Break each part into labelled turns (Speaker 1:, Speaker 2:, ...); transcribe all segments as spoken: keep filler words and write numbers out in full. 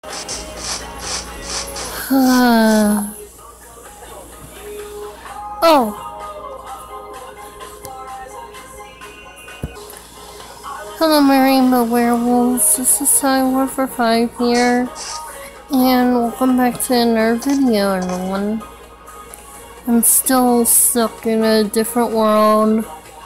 Speaker 1: Oh! Hello, my rainbow werewolves. This is Time War for Five here, and welcome back to another video, everyone. I'm still stuck in a different world,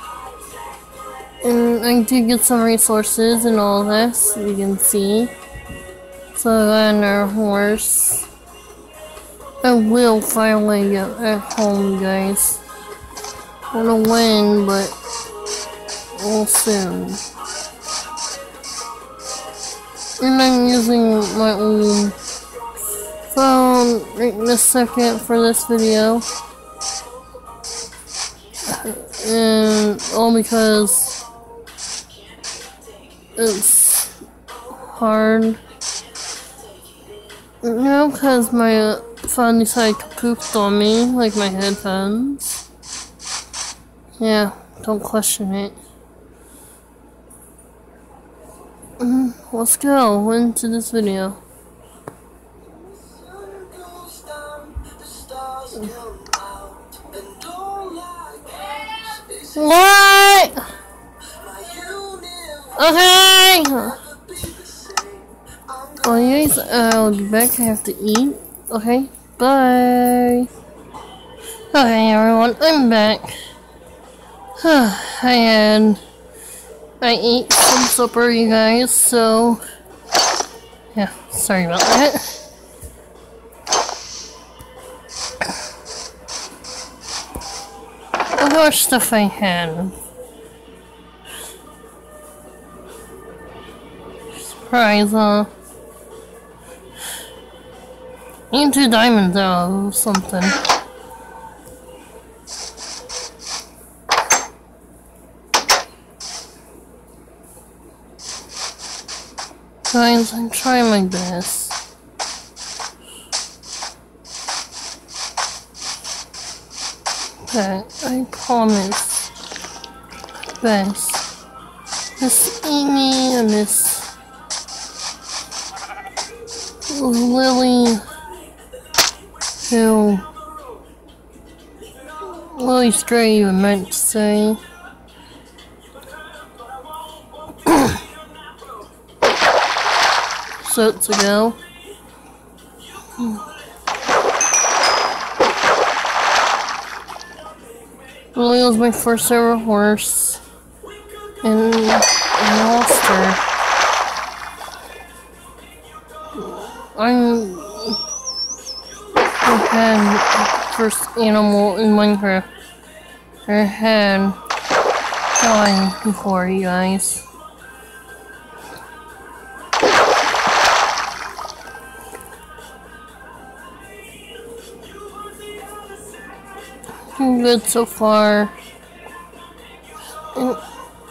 Speaker 1: and I did get some resources and all this, you can see. So I got another horse. I will finally get at home, guys. I don't know when, but we'll soon. And I'm using my old phone right this second for this video. And all because it's hard. You know, because my uh, phone decided to poop on me, like my headphones. Yeah, don't question it. Mm, let's go into this video. What? Okay. Well, anyways, I'll be back. I have to eat. Okay, bye. Okay, everyone, I'm back. I had I ate some supper, you guys. So yeah, sorry about that. Look how much stuff I had. Surprise, huh? Need two diamonds out of something. Guys, I'm trying my best. But I promise best. Miss Amy and Miss Lily, who Lily Stray even meant to say. So to go. Lily was my first ever horse, and I lost her. I'm I had first animal in Minecraft. I had died before, you guys. Doing good so far. And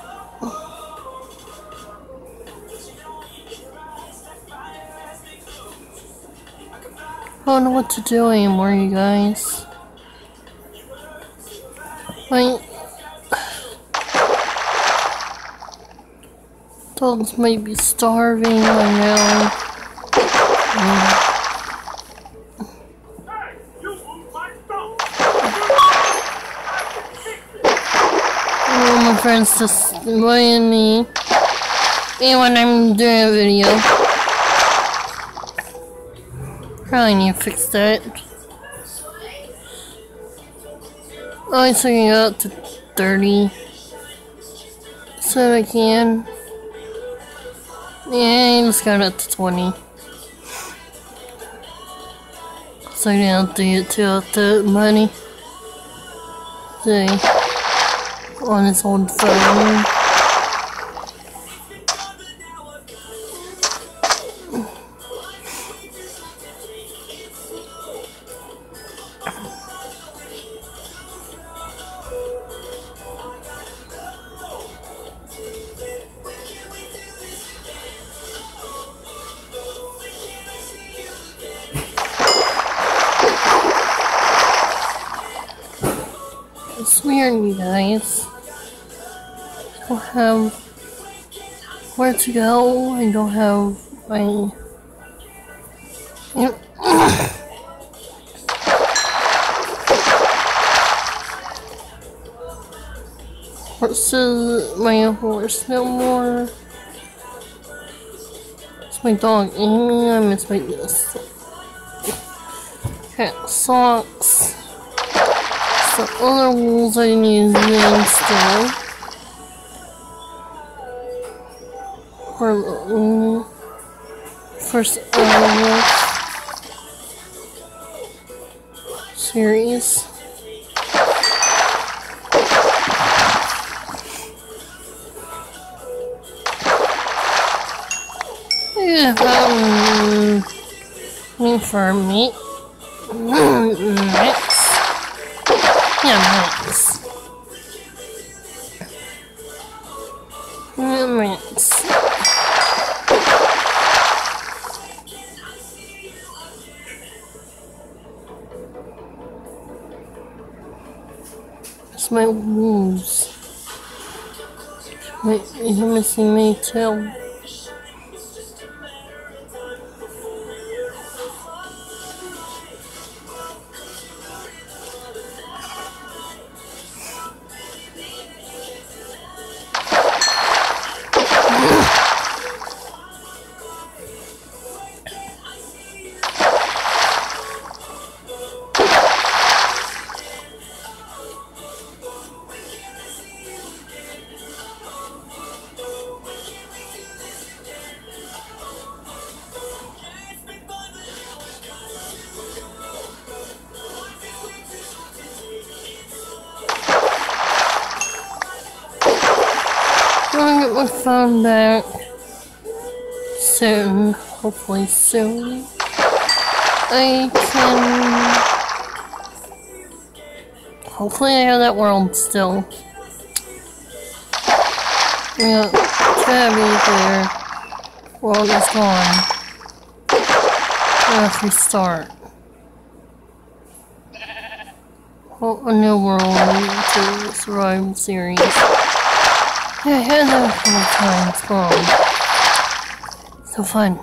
Speaker 1: I don't know what to do anymore, you guys. My dogs might be starving right now. Mm. My friends just annoying me, and when I'm doing a video, probably need to fix that. Oh, I'm setting it up to thirty, so I can. Yeah, I just got it up to twenty, so I didn't have to get to out the money. See. On his old phone. It's weird, you guys. I don't have where to go. I don't have my Horses, my horse no more. It's my dog Amy, I miss my yes. Cat socks. Some other rules I need to still. For the first uh, series. Yeah, um, me for meat. Mix. Yeah, mix. Yeah, mix. It's my wolves. Wait, you're missing me too. I'll get my phone back soon, hopefully soon. I can... Hopefully I have that world still. Yeah, Tabby there. World is gone. Let's restart. Oh, a new world to survive series. Yeah, I had that a couple times. Wow. So fun.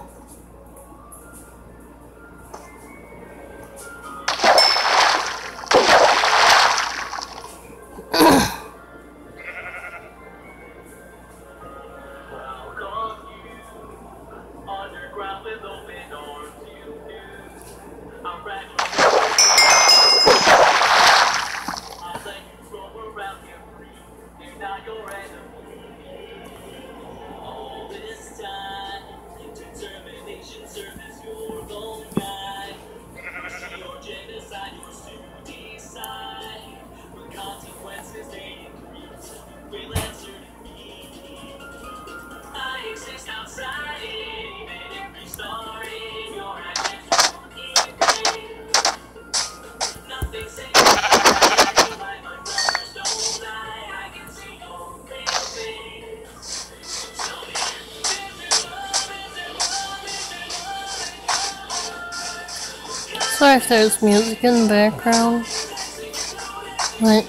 Speaker 1: Sorry if there's music in the background. Like,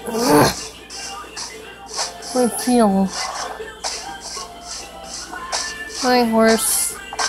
Speaker 1: I feel my horse.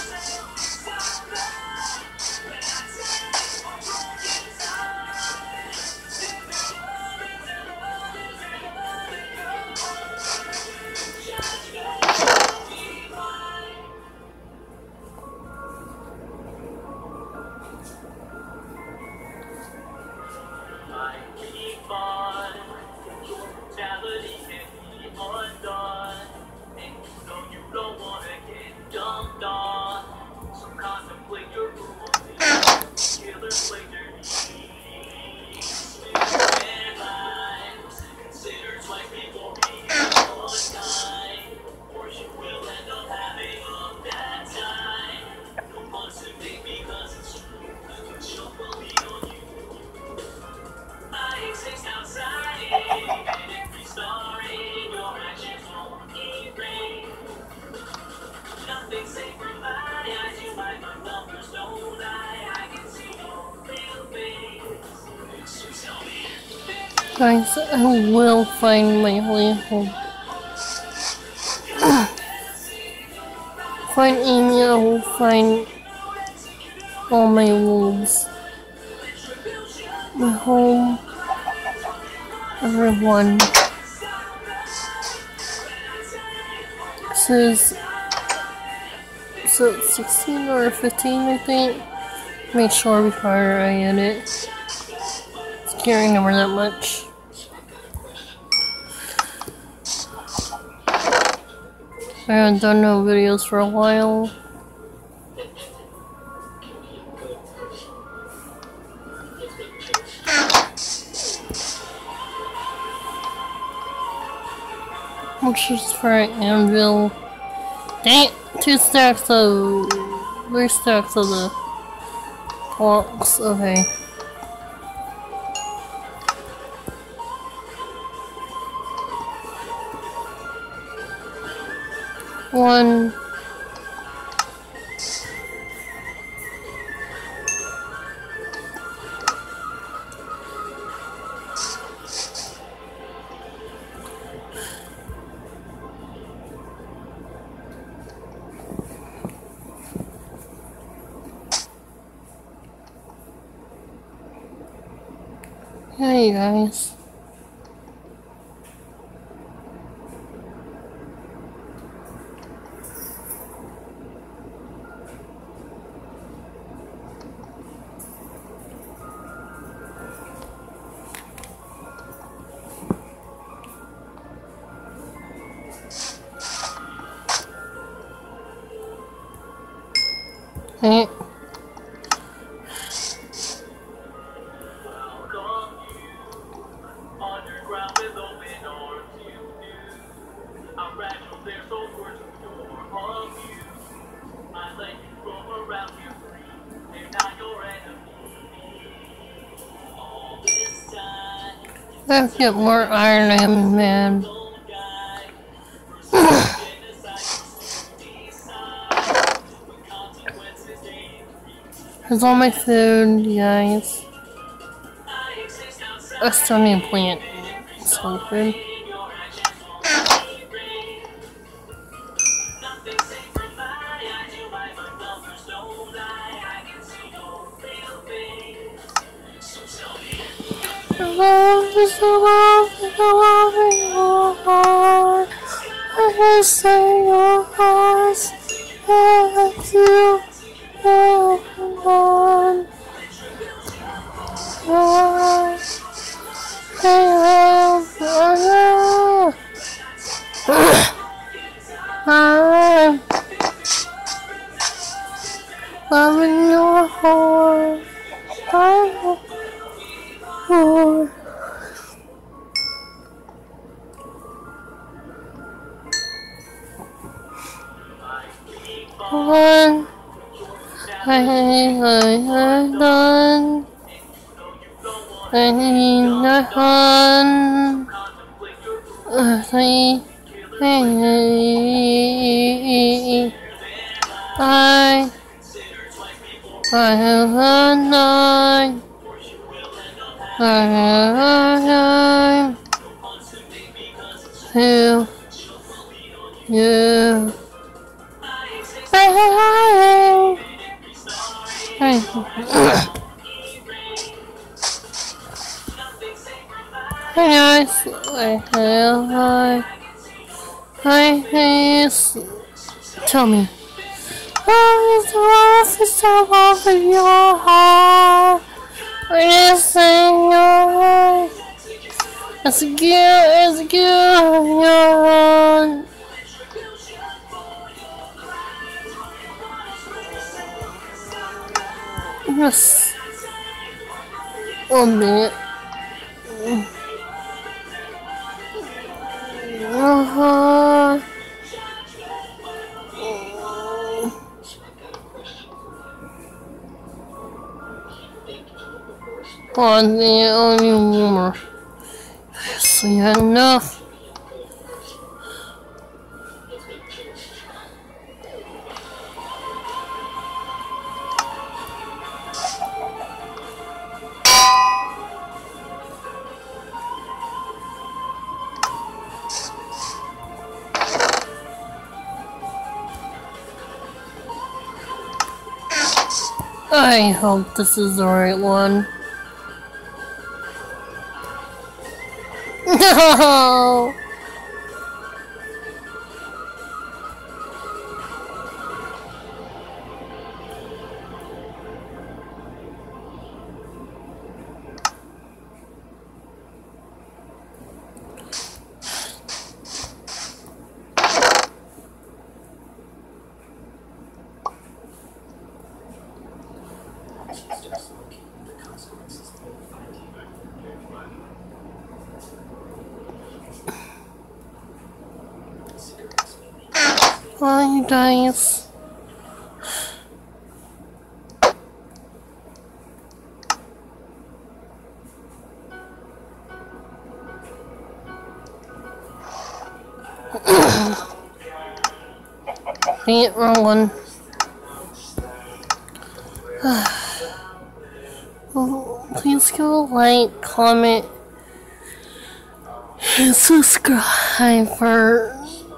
Speaker 1: Guys, I will find my way home. Find Amy, I will find all my wolves. My home. Everyone. This is so sixteen or fifteen, I think. Make sure before I edit. I can't remember that much. I haven't done no videos for a while. Which is for anvil. Dang it! Two stacks of... Three stacks of the... blocks. Okay. One. Hey guys. Hey. Let's get more Iron Man. Here's all my food, you guys. I still need to plant some food. Love is the love, is the love in your heart. I can say your heart's and you everyone. I love you. I'm loving your heart. I love Oh. One, I have done. I need a hun. I, I, I have a nine. I to you. Hey guys, I have hi guys. Tell me. Oh, it's love, it's so love in your heart. When you sing your life, it's a good, it's a good, you're on. Yes. One minute. Uh-huh. One minute, only more. So you had enough. I hope this is the right one. No! Well, you guys. Dang it, wrong one. Well, please give a like, comment, and subscribe for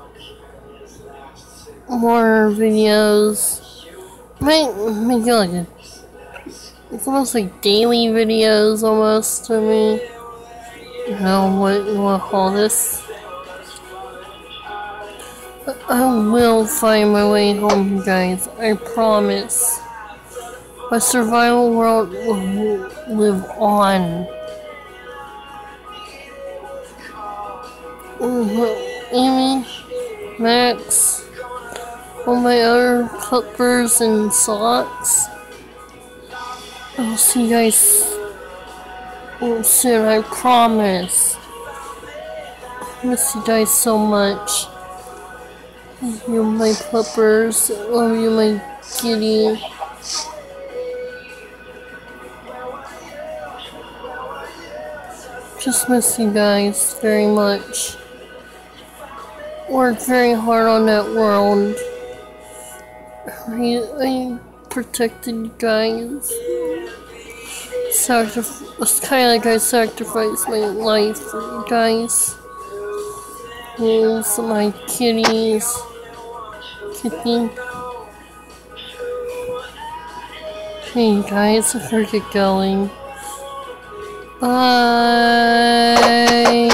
Speaker 1: more videos. Might make it like a, it's almost like daily videos almost to me. I don't know what you want to call this. But I will find my way home, guys. I promise. My survival world will live on. Amy, Max, all my other clippers and slots. I'll see you guys soon, I promise. I miss you guys so much. You're my clippers. Love you, my kitty. Just miss you guys very much. Worked very hard on that world. I, I protected you guys. Sacrif- it's kind of like I sacrificed my life for you guys. Here's my kitties. Kitty. Hey guys, I better get going. Bye.